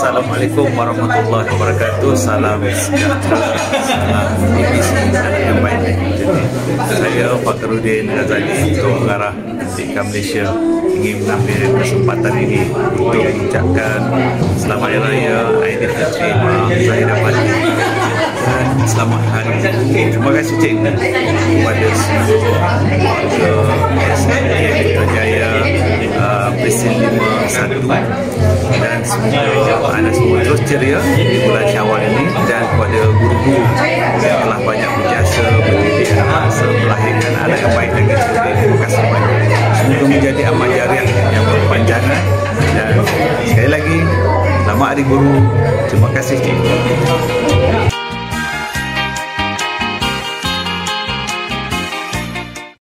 Assalamualaikum warahmatullahi wabarakatuh. Salam sejahtera, salam ABC yang baik. Saya Fakhruddin Ghazali, Ketua Pengarah Ketika Malaysia, ingin mengambil kesempatan ini untuk mengucapkan Selamat Hari Raya Aidilfitri Zahir Fadli dan Selamat Hari Guru. Terima kasih cikgu kepada seluruh warga SNA Putrajaya Presiden 51 dan semoga anda semua terus ceria di bulan Syawal ini, dan kepada guru-guru yang telah banyak berjasa mendidik anak bangsa, melahirkan anak yang baik dan cerdik. Terima kasih banyak. Semoga menjadi amal jariah yang berpanjangan, dan sekali lagi selamat Hari Guru. Terima kasih cikgu.